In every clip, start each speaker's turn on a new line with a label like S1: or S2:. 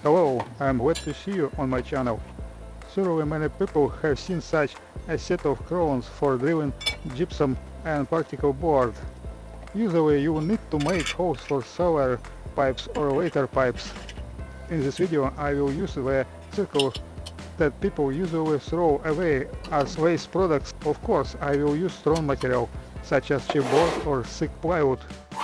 S1: Hello, I'm glad to see you on my channel. Surely many people have seen such a set of crowns for drilling gypsum and particle board. Usually you need to make holes for solar pipes or later pipes. In this video I will use the circle that people usually throw away as waste products. Of course I will use strong material such as chipboard or thick plywood.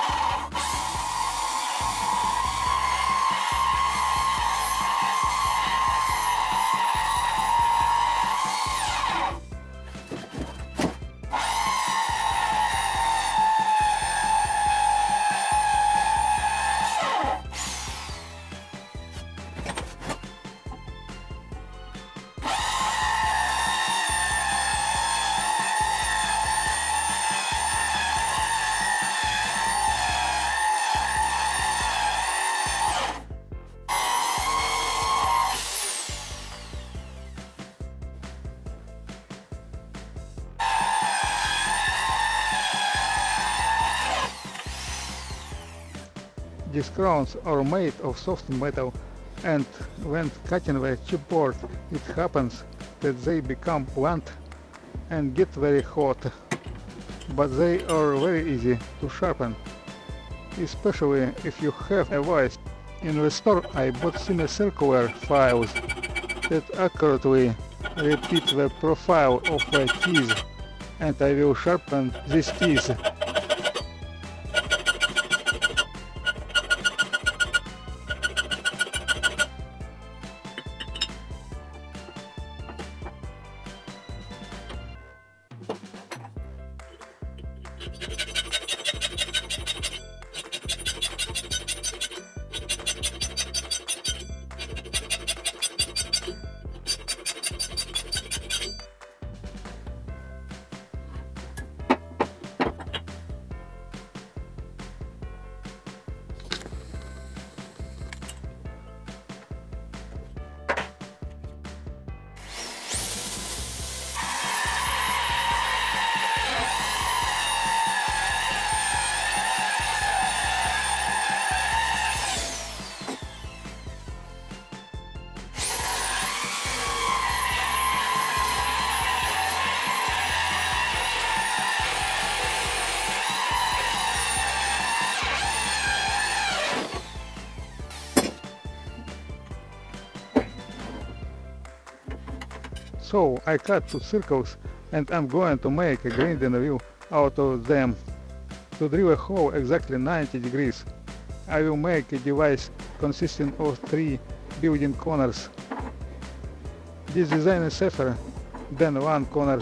S1: These crowns are made of soft metal, and when cutting the chipboard it happens that they become blunt and get very hot. But they are very easy to sharpen, especially if you have a vise. In the store I bought semicircular files that accurately repeat the profile of the keys, and I will sharpen these keys. So I cut 2 circles and I'm going to make a grinding wheel out of them. To drill a hole exactly 90 degrees, I will make a device consisting of 3 building corners. This design is safer than one corner.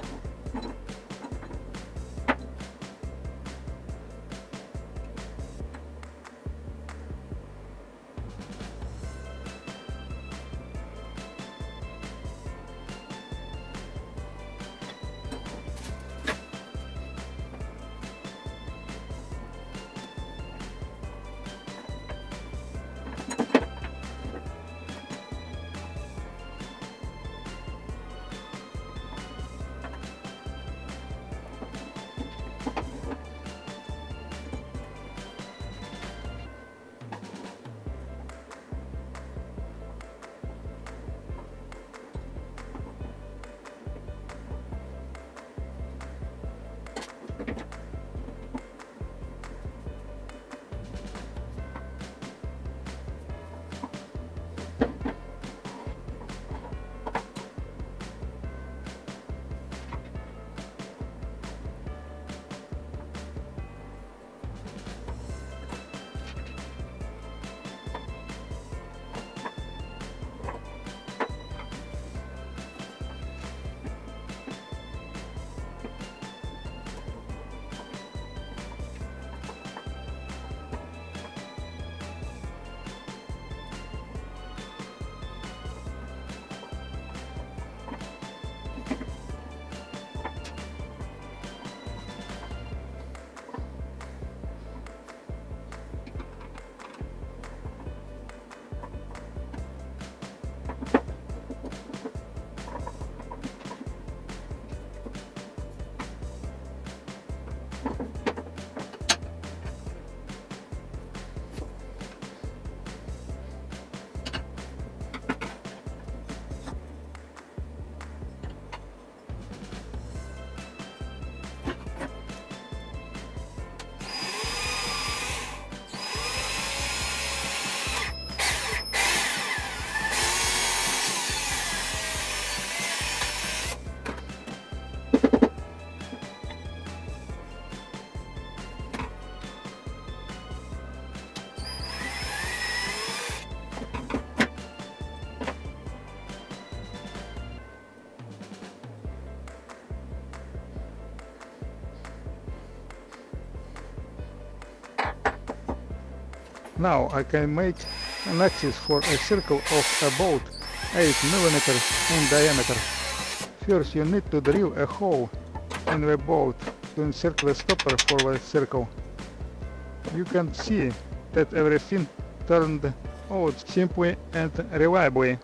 S1: Now I can make an axis for a circle of about 8 mm in diameter. First you need to drill a hole in the boat to insert the stopper for the circle. You can see that everything turned out simply and reliably.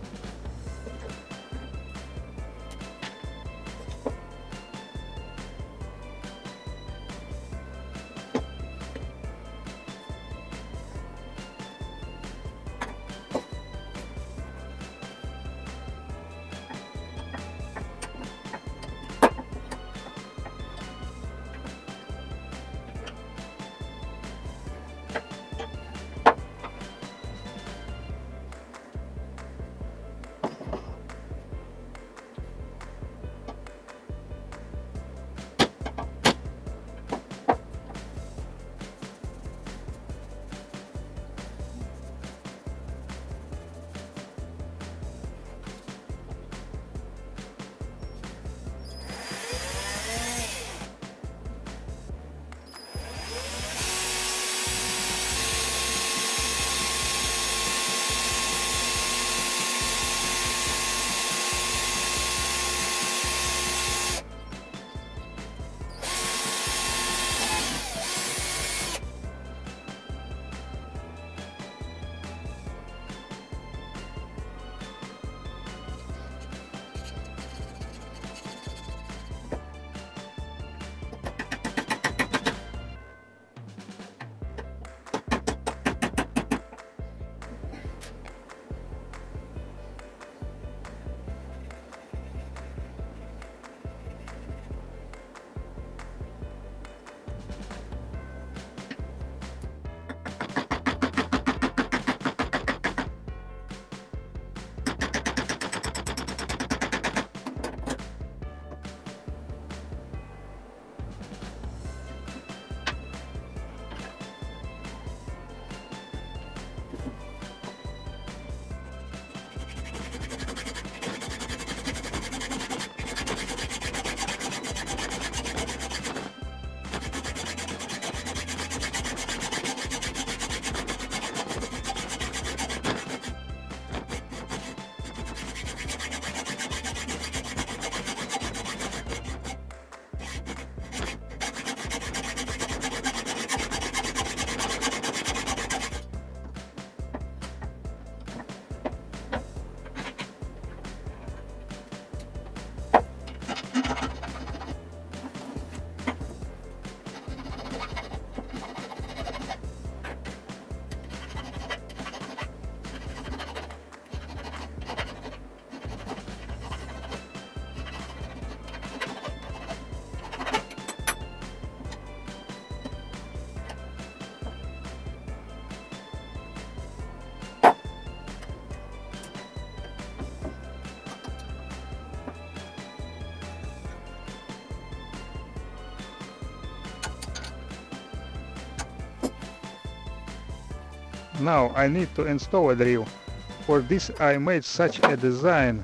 S1: Now I need to install a drill. For this I made such a design.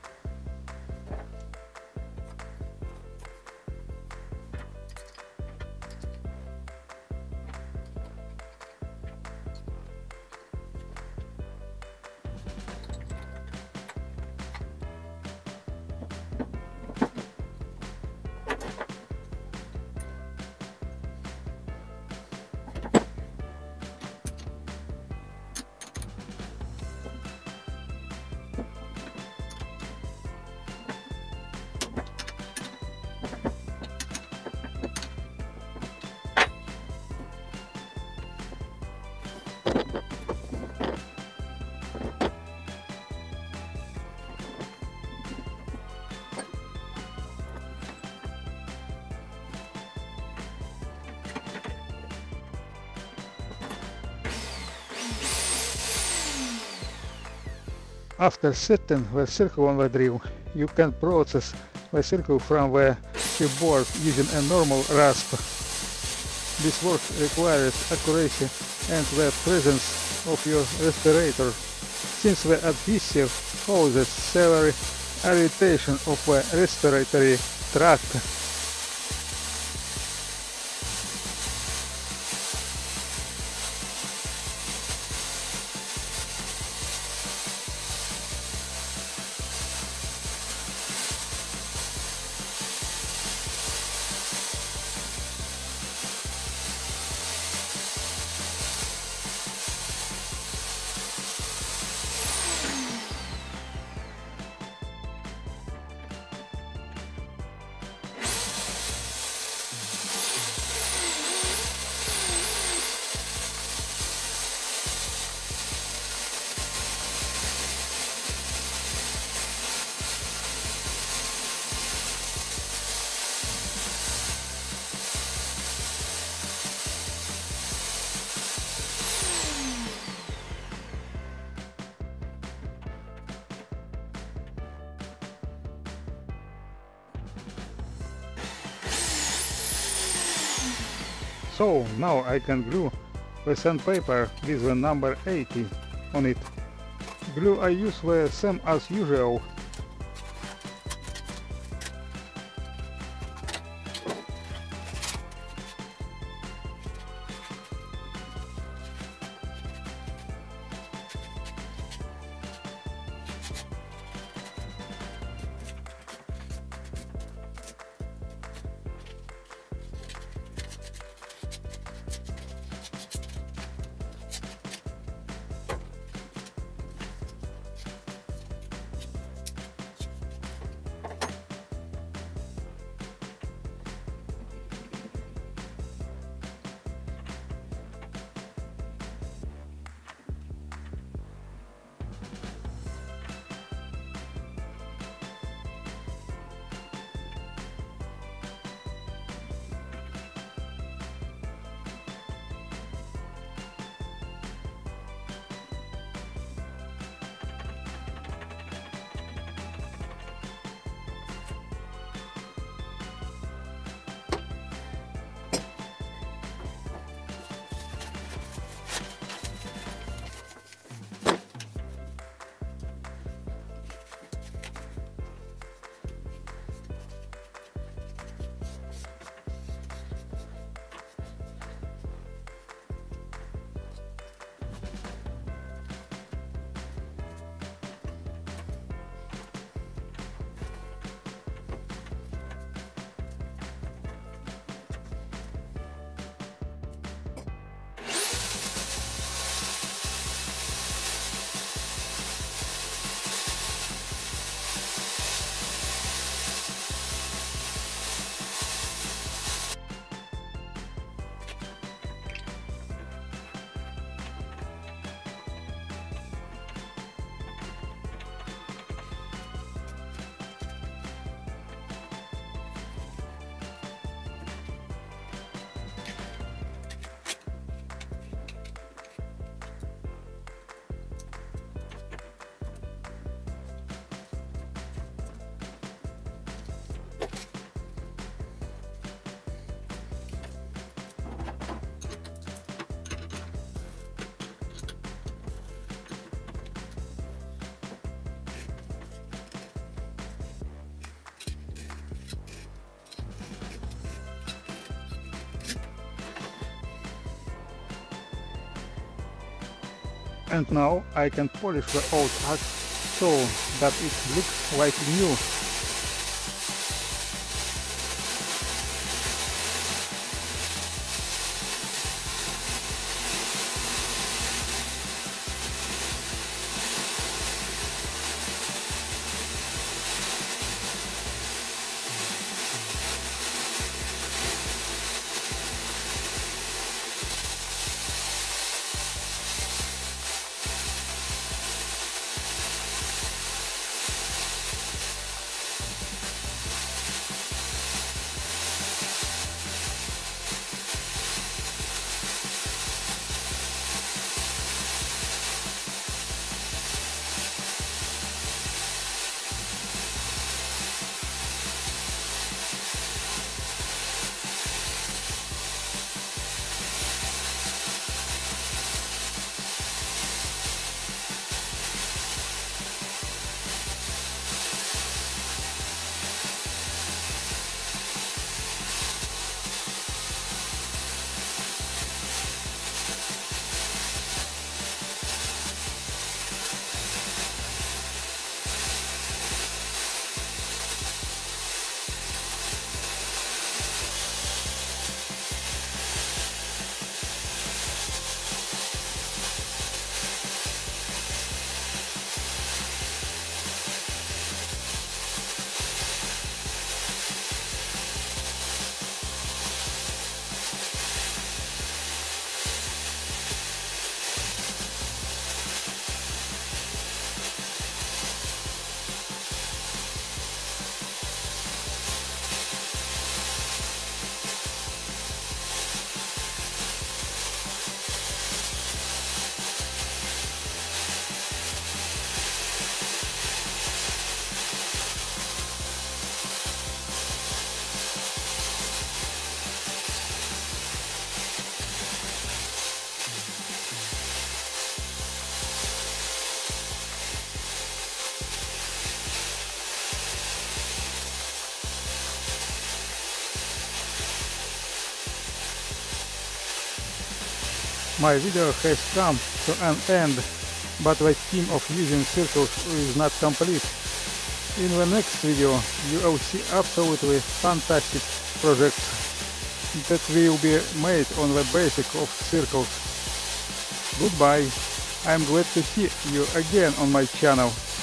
S1: After setting the circle on the drill, you can process the circle from the chipboard using a normal rasp. This work requires accuracy and the presence of your respirator, since the adhesive causes severe irritation of the respiratory tract. So now I can glue the sandpaper with the number 80 on it. Glue I use the same as usual. And now I can polish the old axe so that it looks like new. my video has come to an end, but the theme of using circles is not complete. In the next video you will see absolutely fantastic projects that will be made on the basis of circles. Goodbye. I'm glad to see you again on my channel.